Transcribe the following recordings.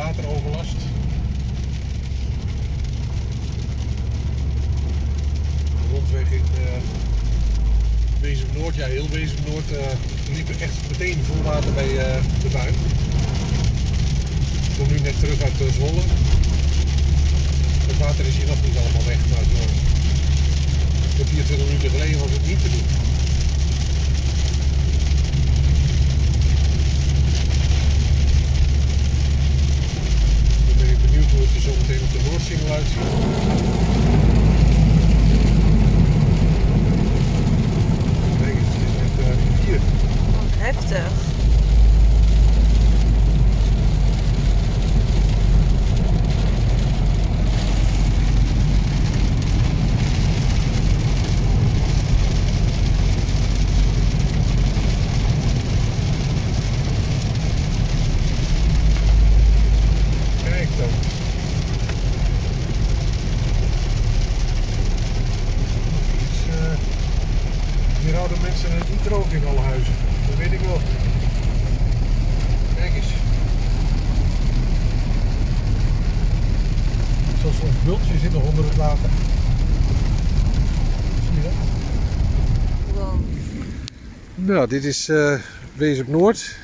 wateroverlast. De rondweg in Wezep Noord, ja heel Wezep Noord, liep er echt meteen vol water bij de buin. Ik kom nu net terug uit Zwolle. Het water is hier nog niet allemaal weg, maar zo 24 minuten geleden was het niet te doen. Dan ben ik benieuwd hoe het er zo meteen op de Noordsingel uitziet. Kijk eens, het is net hier. Heftig. Hier houden mensen het niet droog in alle huizen, dat weet ik wel. Kijk eens. Zelfs soms bultjes zitten onder het water. Zie je dat? Wow. Nou, dit is Wezep Noord.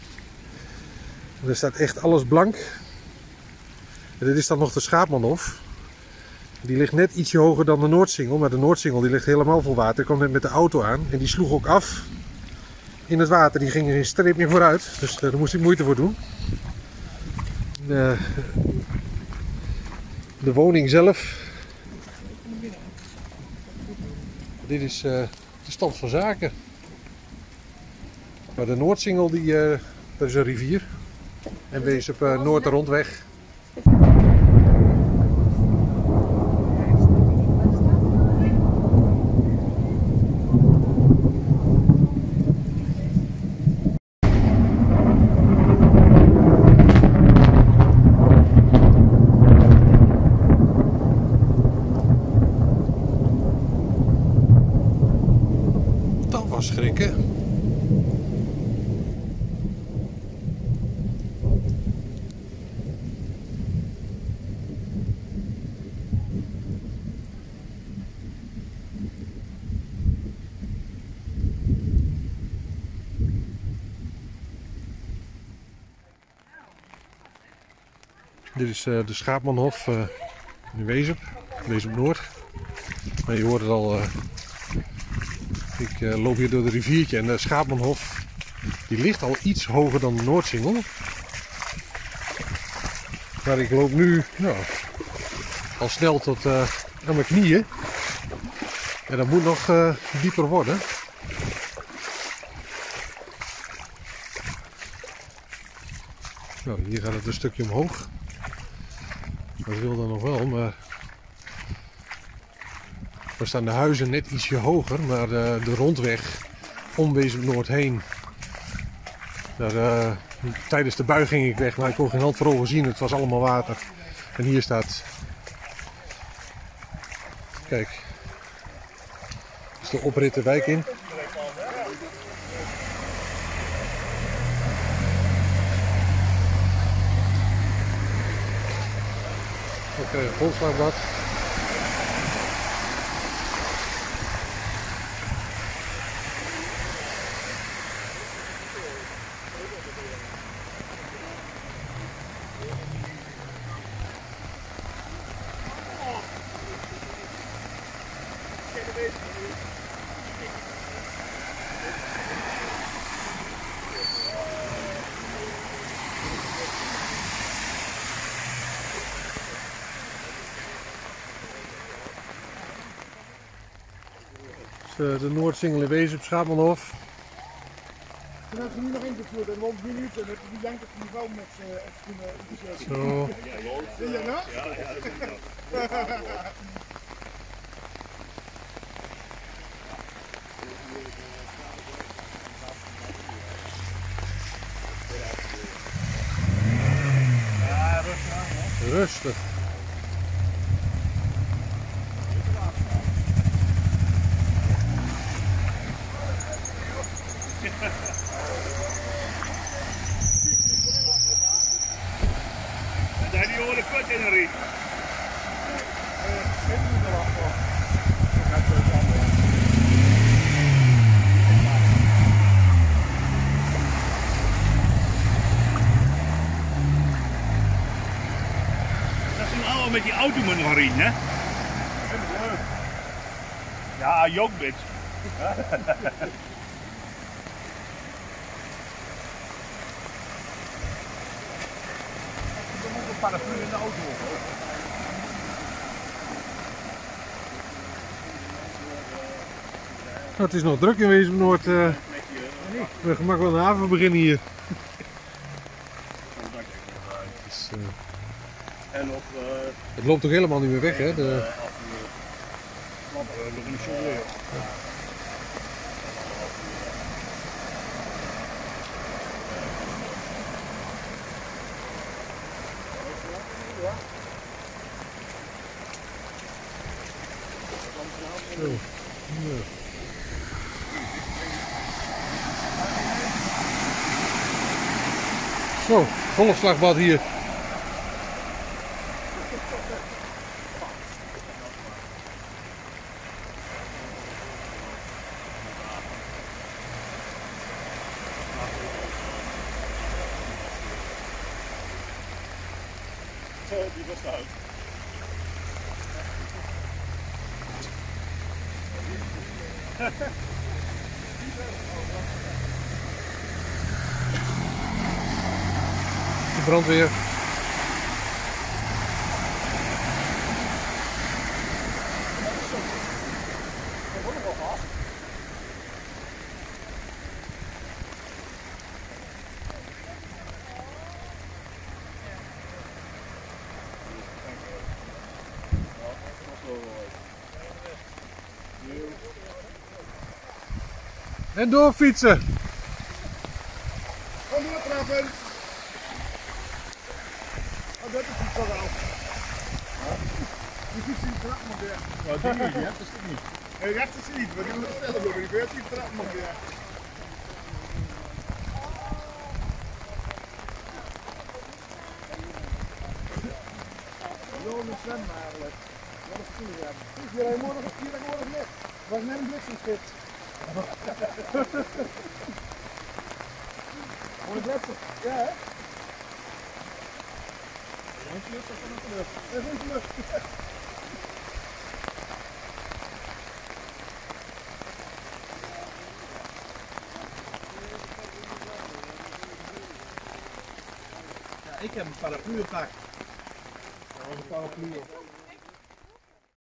Er staat echt alles blank. En dit is dan nog de Schaapmanhof. Die ligt net ietsje hoger dan de Noordsingel, maar de Noordsingel die ligt helemaal vol water. Ik kwam net met de auto aan en die sloeg ook af in het water. Die ging er geen streep meer vooruit, dus daar moest ik moeite voor doen. De woning zelf. Dit is de stand van zaken. Maar de Noordsingel, dat is een rivier. En Wezep Noord de rondweg. Dat was schrikken. Dit is de Schaapmanhof in Wezep Noord. Maar je hoort het al, ik loop hier door de riviertje en de Schaapmanhof die ligt al iets hoger dan de Noordsingel. Maar ik loop nu al snel tot aan mijn knieën. En dat moet nog dieper worden. Nou, hier gaat het een stukje omhoog. Dat wil dan nog wel, maar daar staan de huizen net ietsje hoger, maar de rondweg om Wezep Noord heen. Daar, tijdens de bui ging ik weg, maar ik kon geen hand voor ogen zien, het was allemaal water. En hier staat, kijk, is de oprit de wijk in. Oké, grondslagblad. De Noordsingel in Wezep, Schaapmanhof. Toen hebben ze nu nog ingevoerd, en rond minuten heb je die jank op die vrouw met gezet. Zo. Zie je nog? Ja, dat is het. Rustig. je hoort de kut in een riet. Dat is een oude met die auto moet nog rijden, hè? Ja, jokbit. Er moet een paraplu in de auto op. Nou, het is nog druk in Wees op Noord. We gaan wel een haven beginnen hier. Dus, En op het loopt toch helemaal niet meer weg, hè? nog een show. Zo. Ja. Zo, volle slagbad hier. Die was uit. De brandweer. En doorfietsen. Kom doortrappen. Oh, dat is niet zo wel. Die fiets in de trap moet weg. Oh, die niet, hè? Dat is het niet. Nee, rechts is niet, maar die moet stellen door. Die veert in de trap moet weg. Zo een zwemmen eigenlijk. Wat is het hebben? Hier tegenwoordig net. Was net een bliksemschip. Voor het laatste. Ja, hè? Dat is lucht, dat is lucht. Ja, ik heb een paraplu gepakt. Een paraplu op.